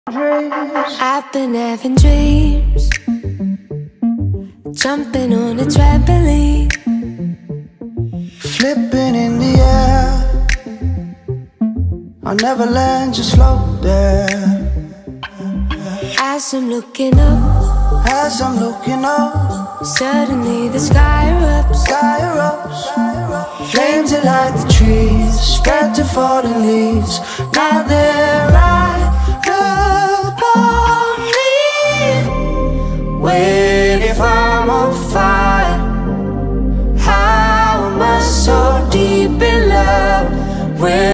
I've been having dreams, jumping on a trampoline, flipping in the air. I'll never land, just float there. As I'm looking up, suddenly the sky erupts. Flames that light the trees, spread to fallen leaves. Now they're right upon me. Wait, if I'm on fire.